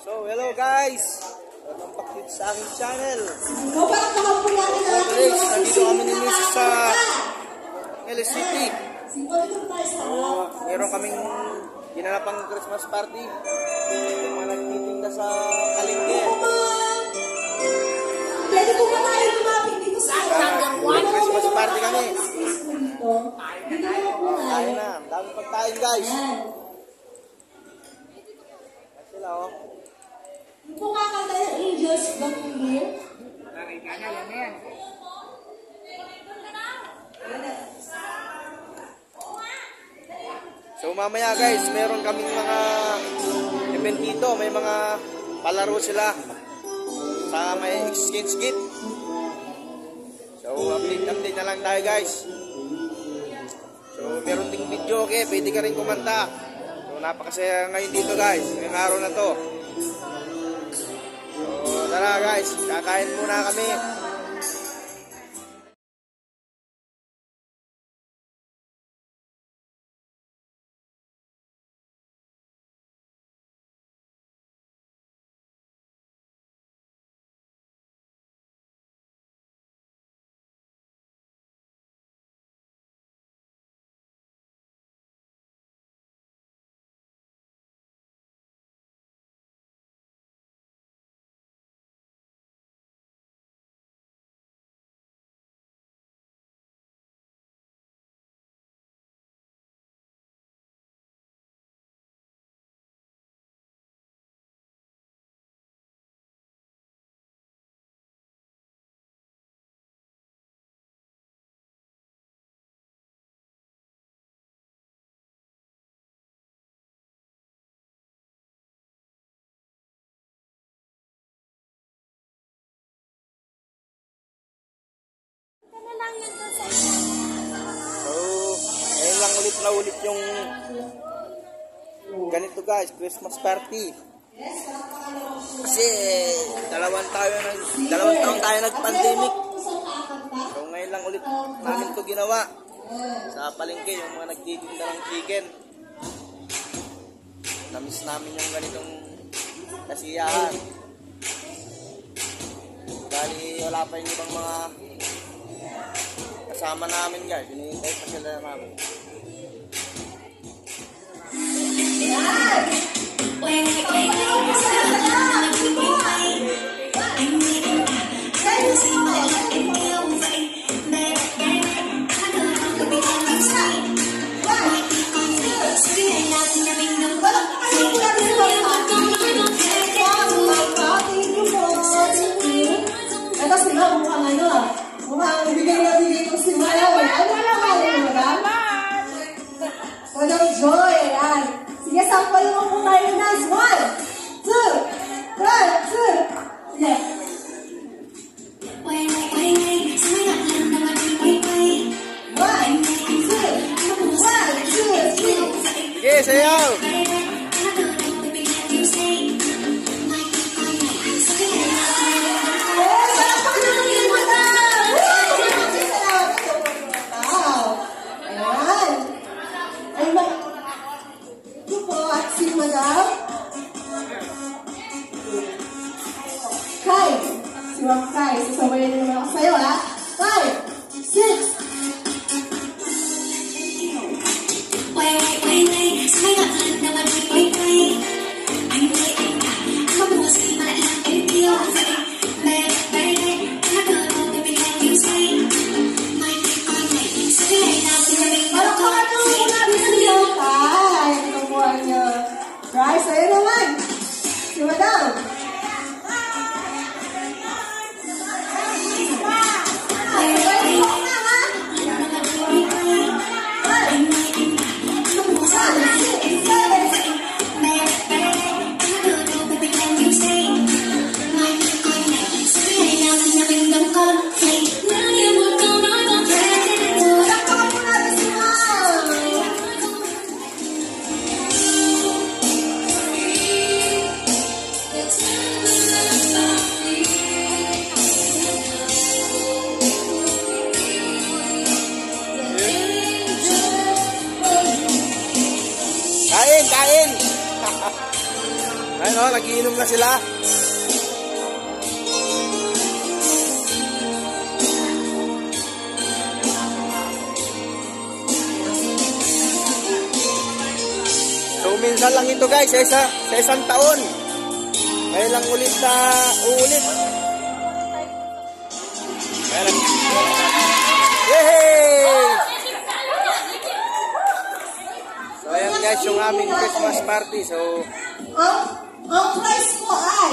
So, hello guys! Welcome back dito sa aking channel. Guys, nandito kami ni Miss sa LCT. Meron kaming ginanapang Christmas party. Yung mga nagtitinda sa kalingge. Christmas party kami. Kain na. Dami pagkain guys. Sila oh. Kung kakanta ng Angels from here. So mamaya guys, meron kaming mga event dito. May mga palaro sila sa may exchange gift. So update na lang tayo guys. So meron ding video, okay? Pwede ka rin kumanta. So napakasaya ngayon dito guys, ngayong araw na to. So tara guys, kakain muna kami. So, ngayon lang ulit yung ganito guys, Christmas party. Kasi dalawang taon tayo nag-pandemic. So ngayon lang ulit namin ito ginawa sa palengke, yung mga nagtitinda ng chicken. Namiss namin yung ganitong kasiyahan. Dahil wala pa yung ibang mga kasama namin guys, hinihintay pa sila namin. Ito sila, mukhang ano, mukhang bigay na bigay kong simayaw. Ano na kaya mo ba? Walang joy, yan. Sige, sampalin mo po tayo na. 1, 2, 1, 2. Sige. 1, 2, 1, 2, 3. Sige, sayaw! Kai, sasabayan naman ako sa'yo, ha? 5, 6. Right, sa'yo naman. Si Madam. It's Ayan o, nagiinom na sila. So, minsan lang ito guys, sa isang taon. Ngayon lang ulit na uulit. Ayan. Yay! So, ayan guys, yung aming Christmas party. So, ang prize ko ay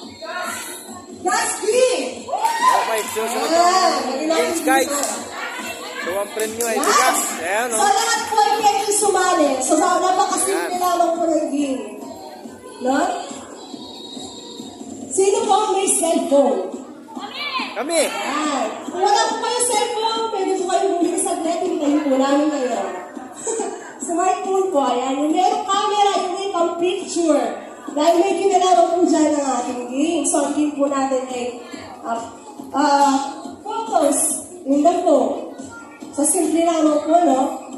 dustbin. okay, susunod yung games guys. So, ang premyo ay bigas. Ayan o. So, lahat po ay pwede sumali. So, napakasimple naman po ng game. No? Sino po ang may cellphone? Kami. Ayan. Kung wala po kayo cellphone, pwede po kayo bumili sa net. Hintayin po namin kayo. Smartphone po. Ayan. Yung merong camera, yung may pang picture. Dahil may kinalaman po dyan ng ating game. So, ang game po natin ay photos in the phone. So, simple naman po, no?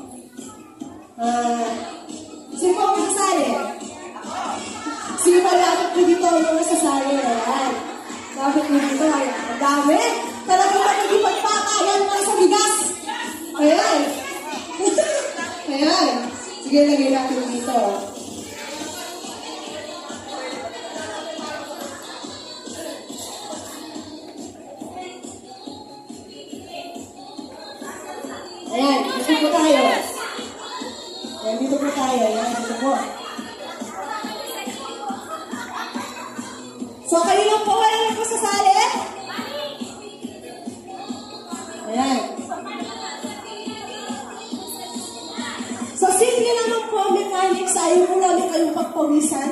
Sino po ang masasali? Sino pa dapat po dito ang mga sasali? Ayan. Dapat po dito. Ang dami. Talagang magigipagpakayan mga sa bigas. Ayan. Ayan. Sige, lagay natin dito. Ayan, dito po tayo. Ayan, dito po tayo. Ayan, dito po. So, kayo lang po, wala lang po sasali. Ayan. So, simple naman po ang mechanics. Ayaw po namin kayong pagpawisan.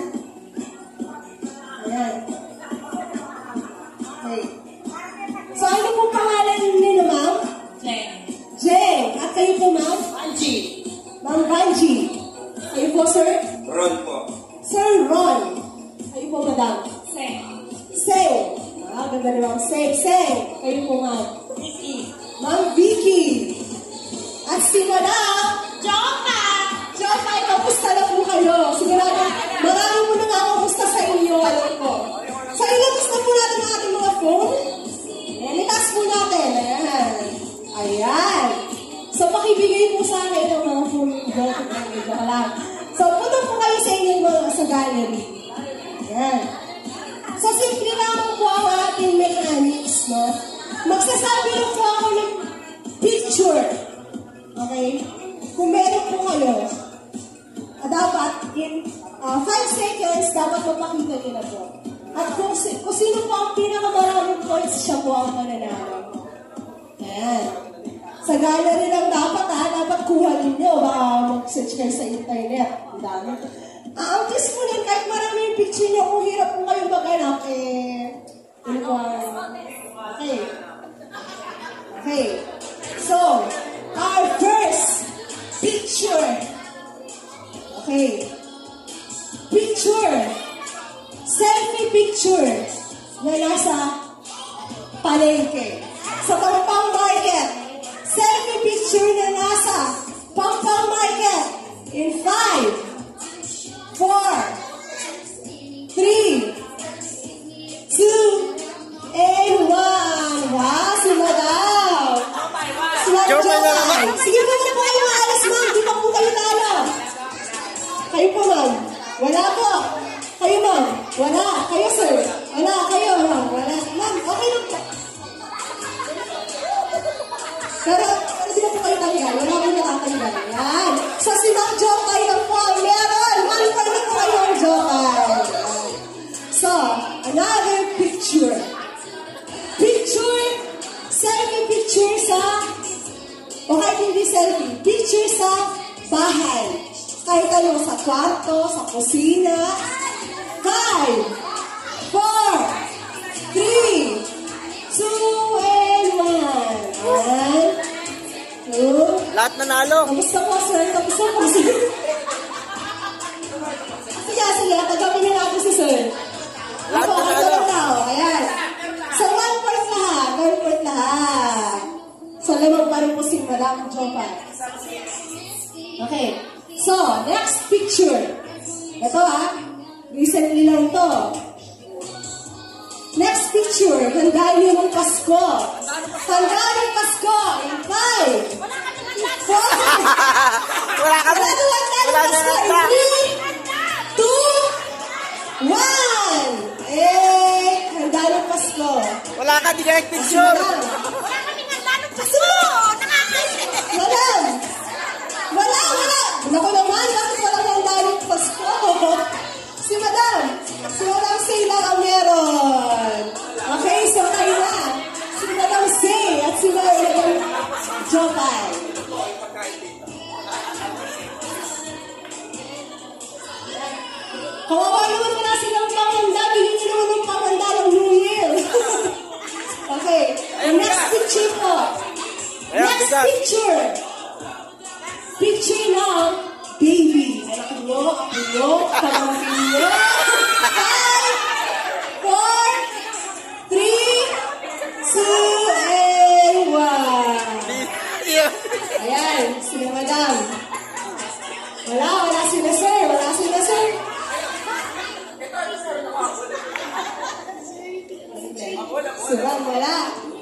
Ayan. Okay. So, ano po pangalan nila, ma'am? Jeng. At kayo po, ma'am? Angie. Ma'am Banji. Kayo po, sir? Ron po. Sir Ron. Kayo po, madam? Seng. Ganda ni ma'am. Seng. Kayo po, ma'am? Vicky. Ma'am Vicky. At si madam? Joka. Joka, kamusta na po kayo? Sigurado, marami po nakakamusta sa inyo. Alam ko. So, ilabas na po natin ang ating mga phone. Ayan, itaas po natin. Ayan. Ayan. So, pakibigay po sa akin ang mga phone. Joke lang. So, punta po kayo sa inyong mga sa gallery. Ayan. So, simple naman po ang ating mechanics, no? Magsasabi rin po ako ng picture. Okay? Kung meron po kayo, dapat in 5 seconds, dapat mapakita nyo na po. At kung sino po ang pinakamaraming points, siya po ang mananalo. Ayan. Sa gallery lang dapat, dapat kuha ninyo. Baka mag-search kayo sa internet. Ang dami. Ang kiss mo din, kahit marami yung picture nyo, kung hirap po kayong mag-anak, okay. Okay. So, our first picture. Okay. Picture. Selfie picture na nasa palengke. Sa Pampang Market. Selfie picture na nasa Pampang Market. In 5, 4, 3, 2, and 1. Wow, si Madam. Joke na naman. Sige po na po kayo maalas, ma'am. Di pa po kayo talo. Kayo po, ma'am. Wala po. Kayo, ma'am. Wala. Kayo, sir. Wala. Kayo, ma'am. Wala. Ma'am, okay lang po. Pero, di ba po kayo talihan? Wala po nakatalihan. Yan. So, si Ma'am Jokay lang po ang meron. Ma'am, pwede po kayo ang Jokay. So, another picture. Picture. Selfie picture sa, o kahit hindi selfie, picture sa bahay. Kahit ano, sa kwarto, sa kusina. 5, 4, 3, 2, and 1. Ayan. Lahat nanalo. Kamusta po, sir? Kamusta po, sir? Sige, tagamin niyo natin si sir. Lahat Ako, nanalo. Ayan. So, 1 point lahat. 1 point lahat. So, lamang pa rin po si Madam Jopa. Okay. So, next picture. Ito recently lang to. Next picture, handa niyo ng Pasko. Handa ng Pasko. In 5, 4, Wala kami. Wala na nata. 3, 2, 1. Eh, handa ng Pasko. Wala ka, di ka nag-picture. Wala. Wala. Naku naman, bakit walang handa ng Pasko? Si Madam Say lang ang meron. Okay, so kayo na. Si Madam Say at si Madam Jopay. Kawawa naman wala silang panganda. Bigyan nyo naman ng panganda ng New Year. Okay, next picture po. Next picture. Picture ng baby. Anak nyo, pamangkin nyo. 5, 4, 3, 2, and 1. Ayan, sila Madam. Wala sila sir. Surang, wala.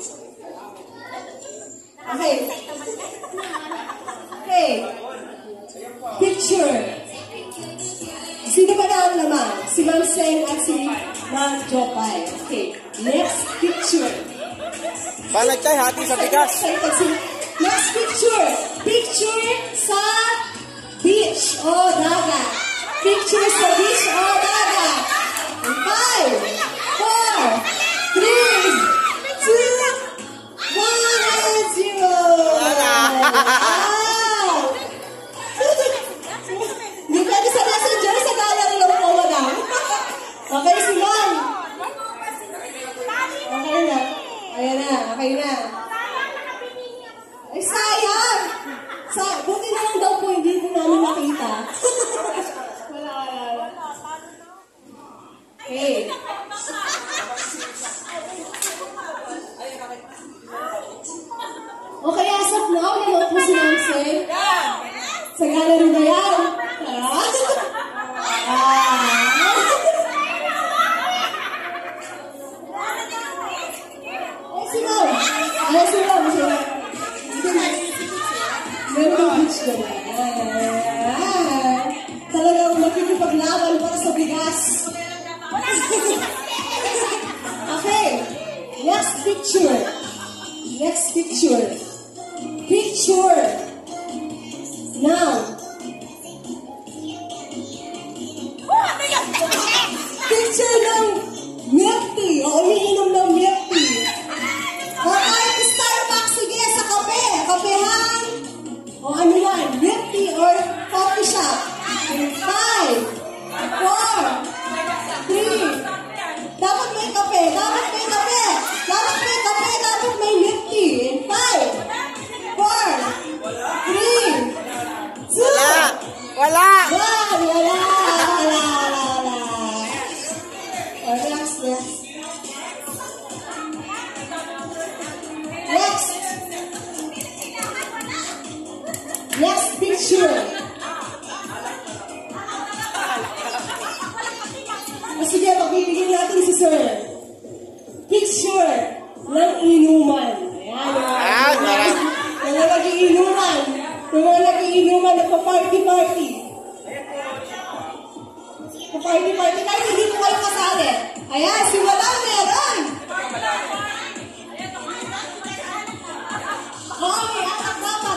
Okay. Picture. Sino ba na ang naman? Si Ma'am Seng at si Ma'am Jopay. Okay. Next picture. Balagtay, hati sa bigas. Next picture. Picture sa beach o dagat. Picture sa beach o dagat. 5, 4, 3, 2, 1, 0. Hindi pwede sa messenger, sa gallery lang po, Madam. Okay, si Ma'am. Okay na. Ayan na, okay na. Ay, sayang! Buti na lang daw po, hindi ko namin makita. Wala. Okay. Okay, as of now, naman po si Ma'am Seng. Sa gallery na yan. Si Ma'am. Si Ma'am. Meron beach na talagang makikipaglaban para sa bigas. Okay. Next picture. Picture. Now. Picture ng milk tea. O umiinom ng milk tea. O kahit Starbucks, sige, sa kape. Kapehan. O ano yan, milk tea or coffee shop. 5, 4, 3. Dapat may kape. Dapat may milk tea. 5, 4, 3, 2. Wala. Next picture. Sige, pagbibigyan natin si Sir. Picture ng inuman. Ayan. Mga nag-iinuman. Nagpa-party. Nagpa-party. Kahit hindi po kayo kasali. Ayan, si Madam meron. May alak dapat.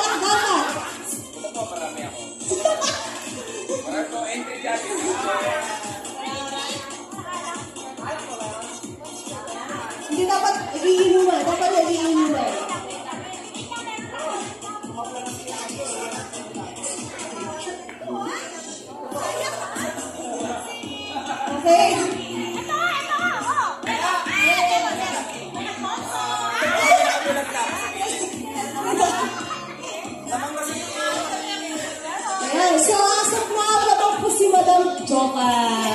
Marami ako. Marami ko entry jacket. Hindi dapat nag-iinuman. Okay. Ayan, so as of now, labang po si Madam Jopay.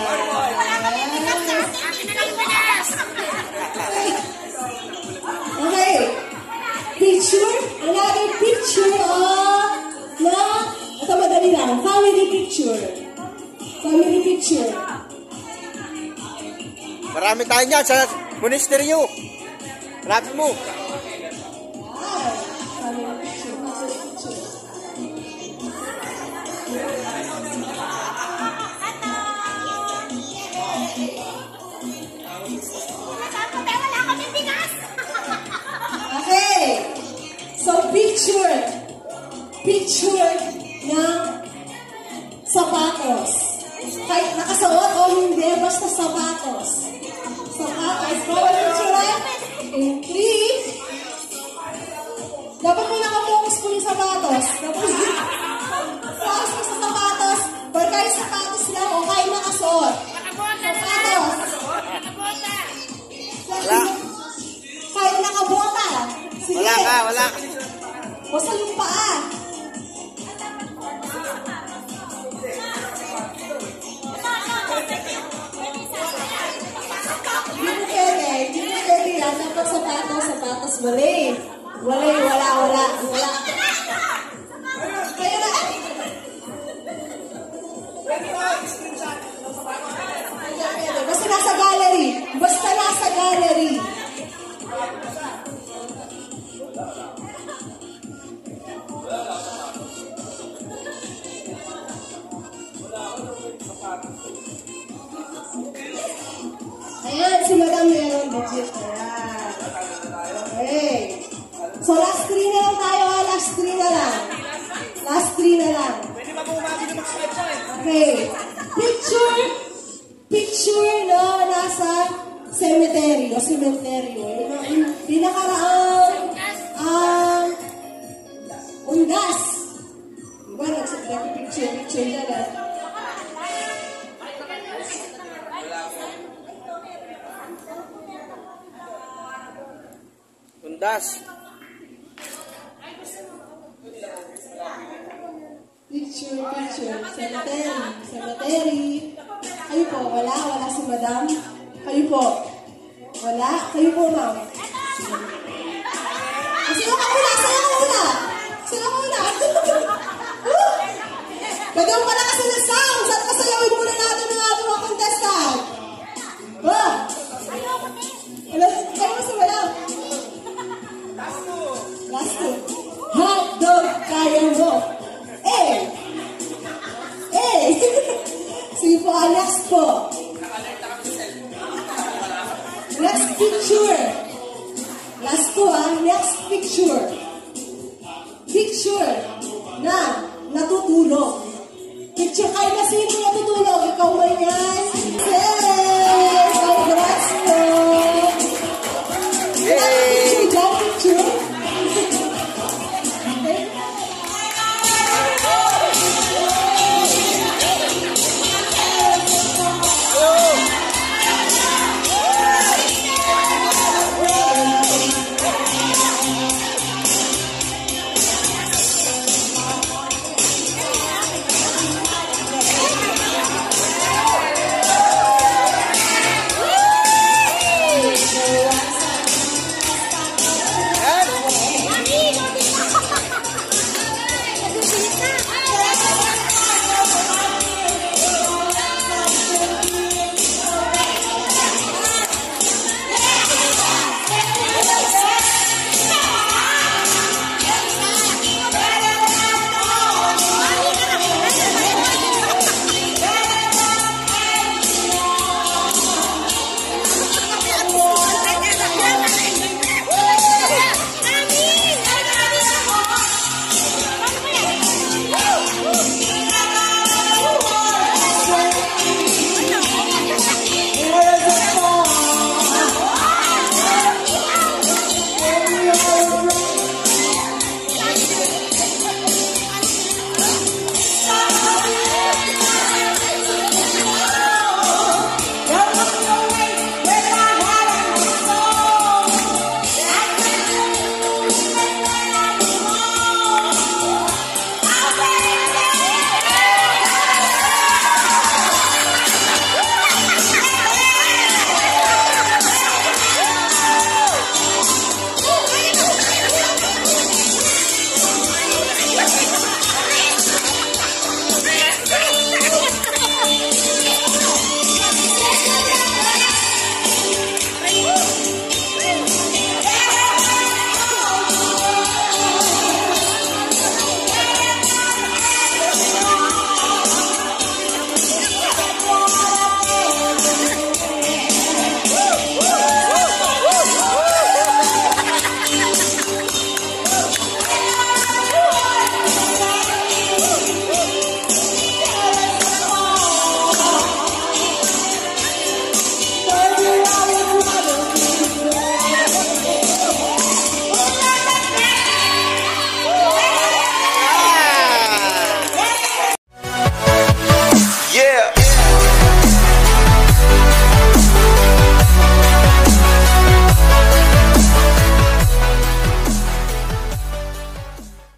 Okay. Another picture ito madali lang, family picture. Marami tayo niyan sa monasteryo. Hanapin mo. Okay. So, picture ng sapatos. Kahit nakasuot o hindi, basta sapatos. Sapatos. Bawal picture in 3. Dapat may nakafocus po yung sapatos. Tapos, focus mo sa sapatos. Or kahit sapatos lang o kahit nakasuot. Sapatos. Wala. Kahit nakabota. Sige. Wala ka, wala. Basta yung paa. Hindi mo pwede yan. Dapat sapatos, wala. Kaya na, Basta nasa gallery. Ayan, si Madam meron budget. Ayan. Okay. So, last 3 na lang tayo. Last 3 na lang. Pwede ba bumagi na mag-swipe siya eh? Okay. Picture na nasa cemetery. Yung pinakaraang undas. Diba, nagpicture na lang. Undas. Picture. Cemetery. Kayo po, wala si Madam. Kayo po, wala. Kayo po, ma'am. Sino ka muna? Gagawin pa na kasi ng sound. Saan pasayawin muna natin ng ating mga contestant? Kayo mas wala. Last two. Hotdog kaya mo. Sige po, next po. Next picture. Last po next picture. Picture na natutulog. Picture kayo na sino natutulog. Ikaw man yan.